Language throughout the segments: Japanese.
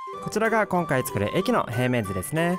こちらが今回作る駅の平面図ですね。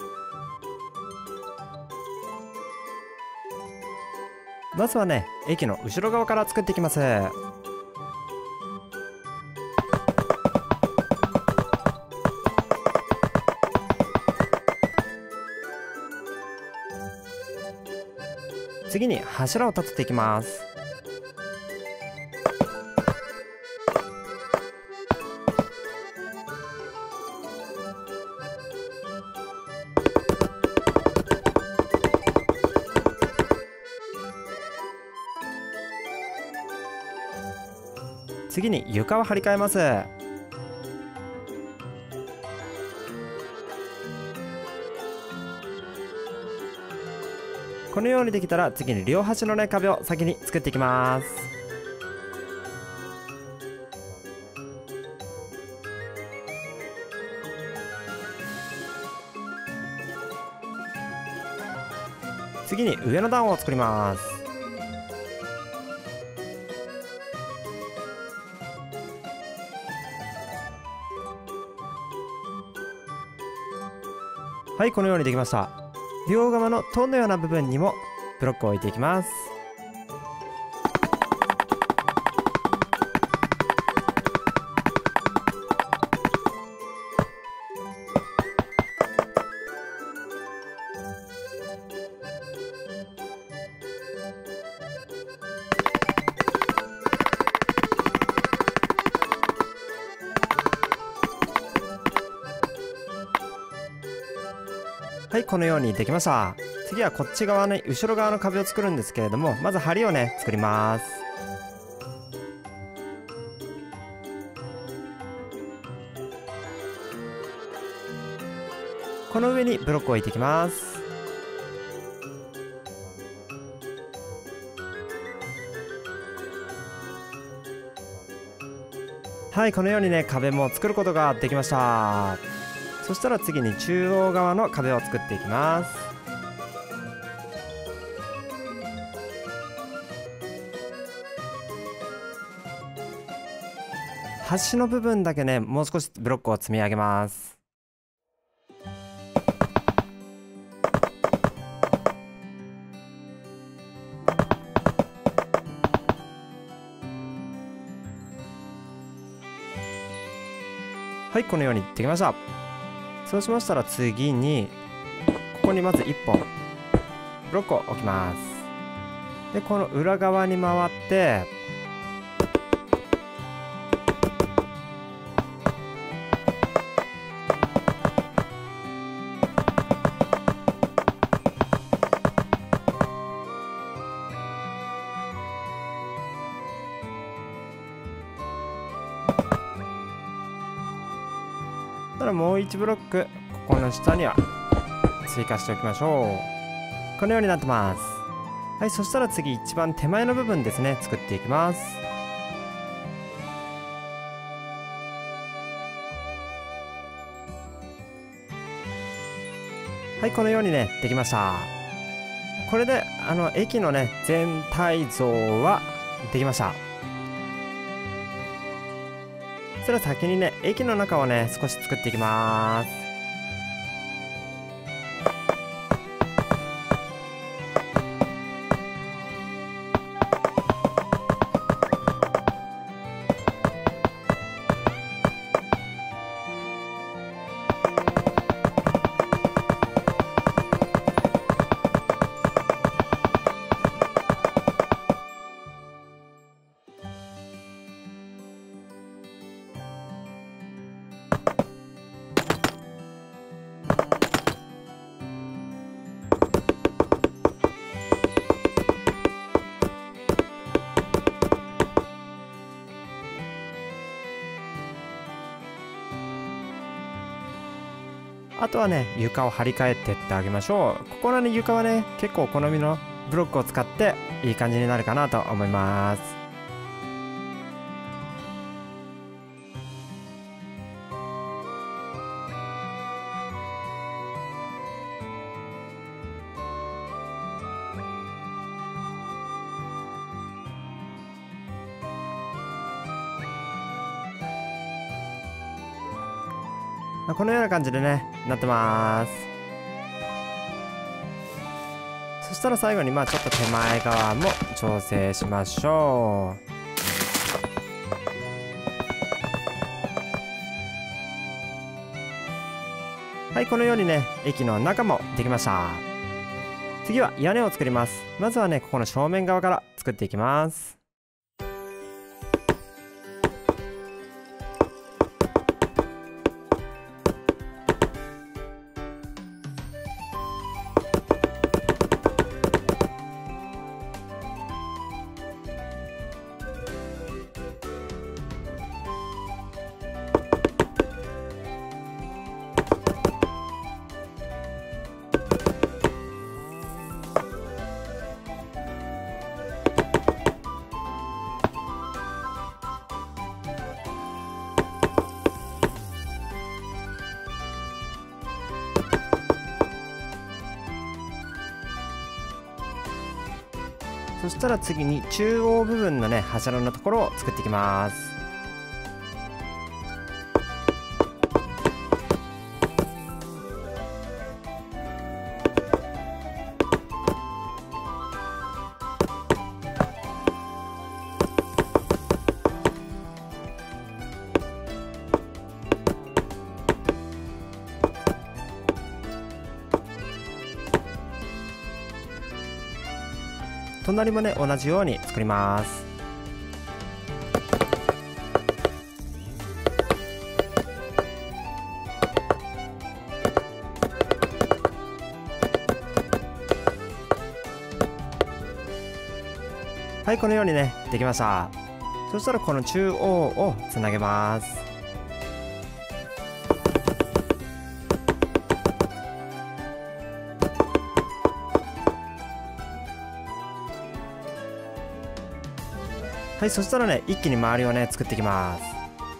まずはね、駅の後ろ側から作っていきます。次に柱を立てていきます。次に床を張り替えます。このようにできたら次に両端のね壁を先に作っていきます。次に上の段を作ります。はい、このようにできました。両側の塔のような部分にもブロックを置いていきます。はい、このようにできました。次はこっち側ね、後ろ側の壁を作るんですけれども、まず梁をね作ります。この上にブロックを置いていきます。はい、このようにね壁も作ることができました。そしたら次に中央側の壁を作っていきます。端の部分だけね、もう少しブロックを積み上げます。はい、このようにできました。そうしましたら次にここにまず1本ブロックを置きます。でこの裏側に回ってただもう1ブロックここの下には追加しておきましょう。このようになってます。はい、そしたら次一番手前の部分ですね、作っていきます。はい、このようにねできました。これで駅のね全体像はできました。そしたら先にね駅の中をね少し作っていきます。あとはね床を張り替えてってあげましょう。ここのね床はね結構お好みのブロックを使っていい感じになるかなと思います。 このような感じでねなってます。そしたら最後にちょっと手前側も調整しましょう。はい、このようにね駅の中もできました。次は屋根を作ります。まずはねここの正面側から作っていきます。そしたら次に中央部分のね柱のところを作っていきます。隣もね同じように作ります。はい、このようにねできました。そしたらこの中央をつなげます。はい、そしたらね一気に周りをね作っていきます。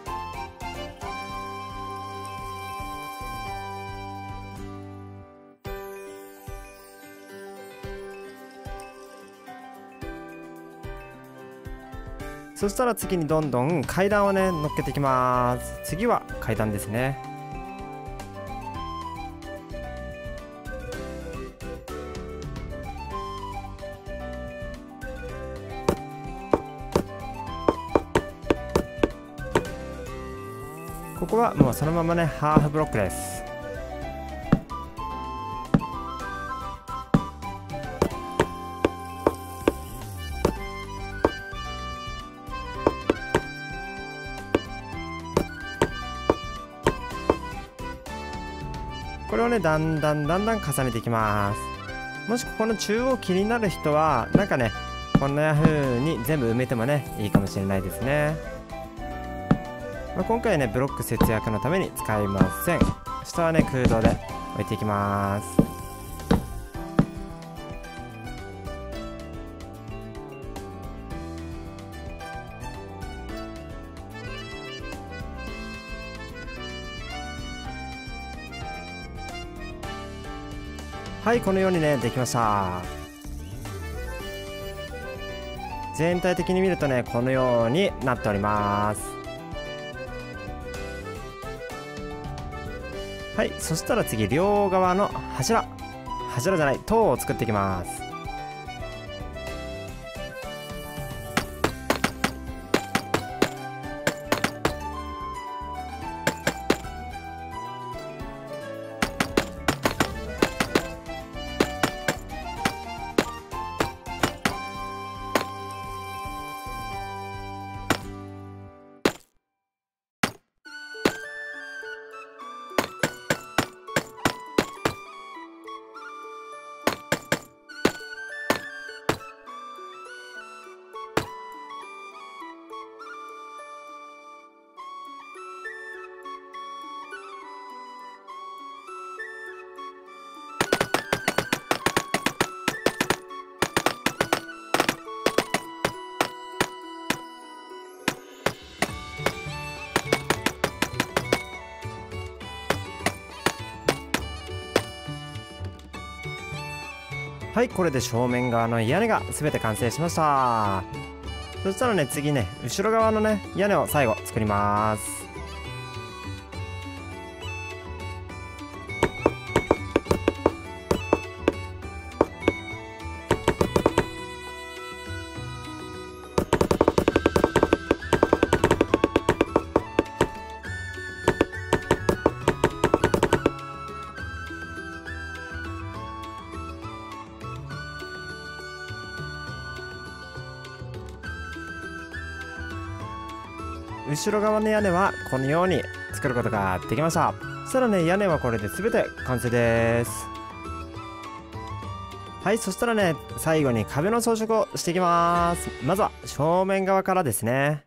そしたら次にどんどん階段をね乗っけていきます。次は階段ですね。ここはもうそのままねハーフブロックです。これをねだんだん重ねていきます。もしここの中央気になる人はなんかねこんな風に全部埋めてもねいいかもしれないですね。今回はねブロック節約のために使いません。下はね空洞で置いていきます。はい、このようにねできました。全体的に見るとねこのようになっております。はい、そしたら次両側の柱じゃない塔を作っていきます。はい、これで正面側の屋根が全て完成しました。そしたらね次ね後ろ側のね屋根を最後作ります。 後ろ側の屋根はこのように作ることができました。そしたらね、屋根はこれで全て完成です。はい、そしたらね、最後に壁の装飾をしていきます。まずは正面側からですね。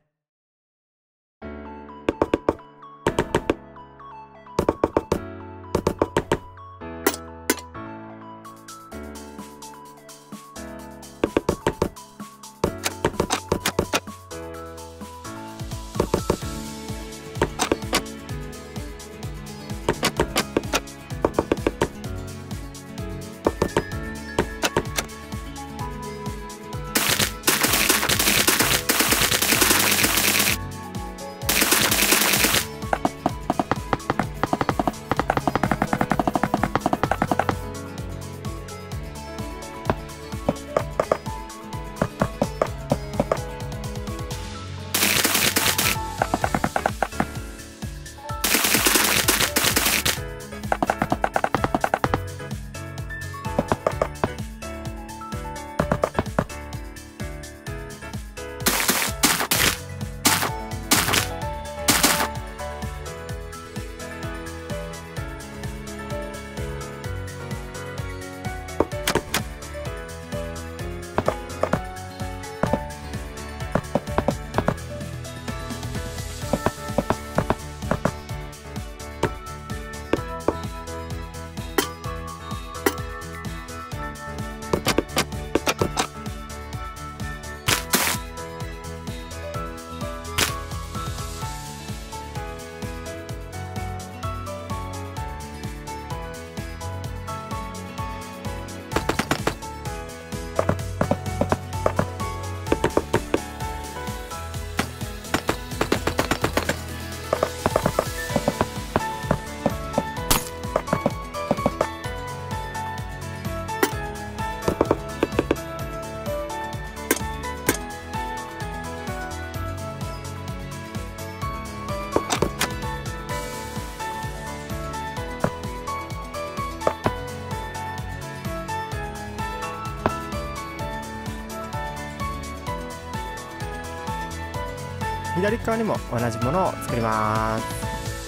左側にも同じものを作ります。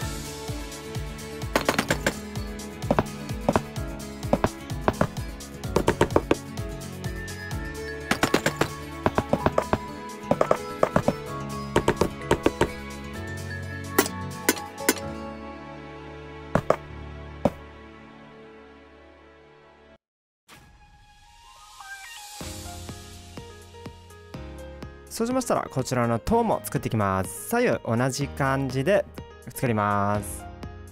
そうしましたらこちらの塔も作っていきます。左右同じ感じで作ります。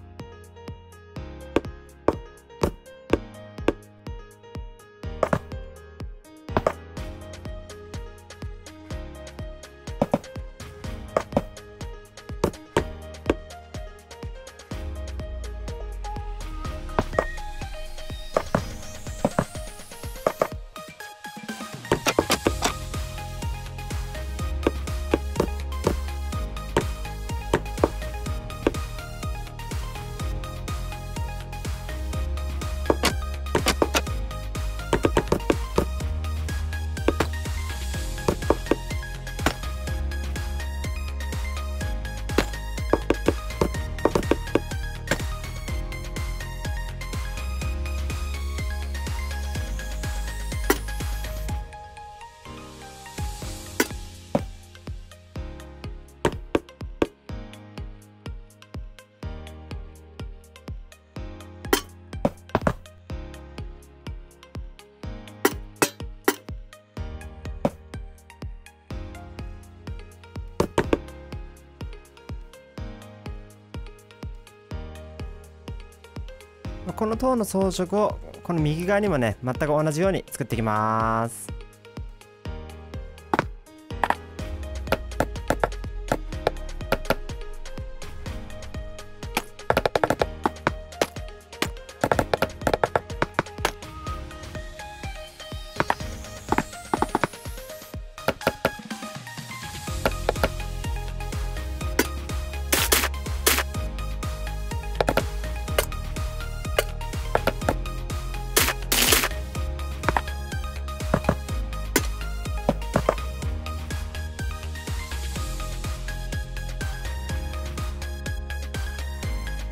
この塔の装飾をこの右側にもね全く同じように作っていきます。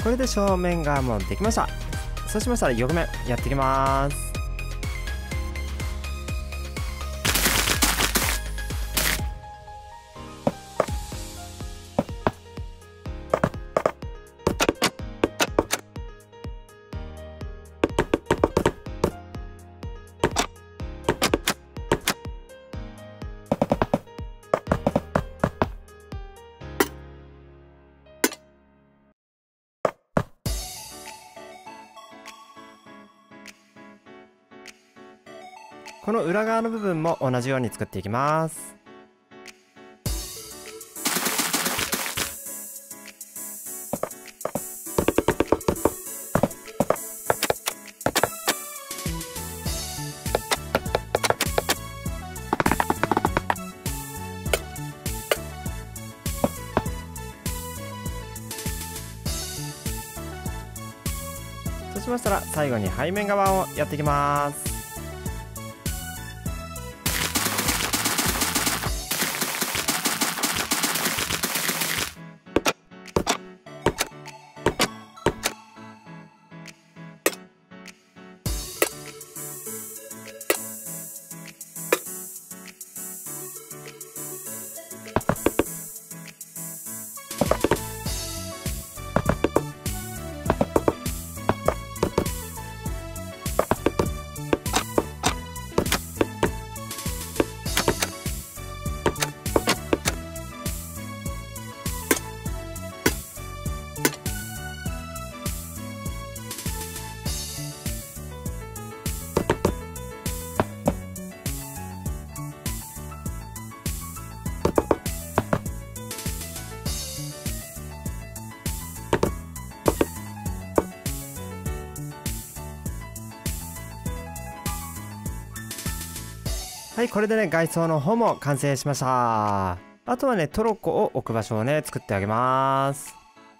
これで正面側もできました。そうしましたら横面やっていきます。この裏側の部分も同じように作っていきます。そうしましたら最後に背面側をやっていきます。はい、これでね、外装の方も完成しました。あとはね、トロッコを置く場所をね、作ってあげます。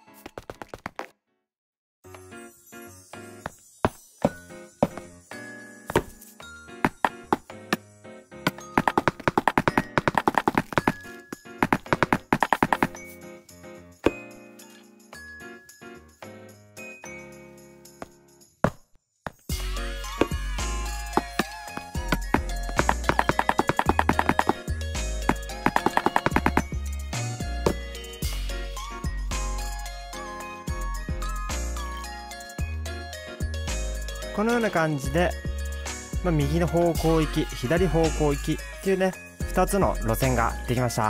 このような感じで、右の方向行き、左方向行きっていうね、2つの路線ができました。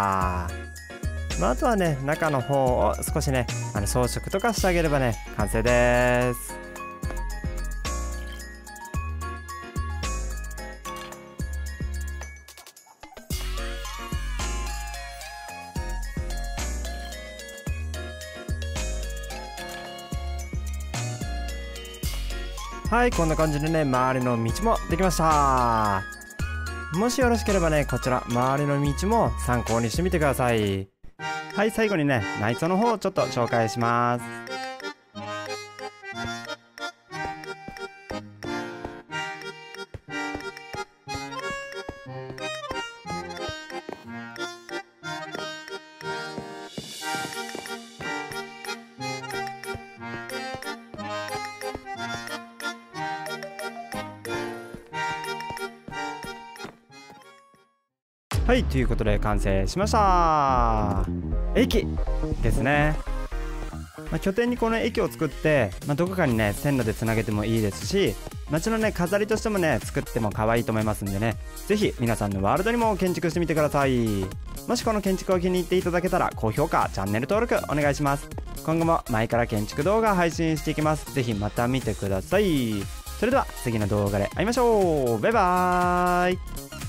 あとはね、中の方を少しね、装飾とかしてあげればね、完成です。はい、こんな感じでね、周りの道もできました。もしよろしければね、こちら周りの道も参考にしてみてください。はい、最後にね、内装の方をちょっと紹介します。はい、ということで完成しました。駅ですね。拠点にこの駅を作って、どこかにね線路でつなげてもいいですし、街のね飾りとしてもね作っても可愛いと思いますんでね、ぜひ皆さんのワールドにも建築してみてください。もしこの建築を気に入っていただけたら高評価、チャンネル登録お願いします。今後も前から建築動画配信していきます。ぜひまた見てください。それでは次の動画で会いましょう。バイバーイ。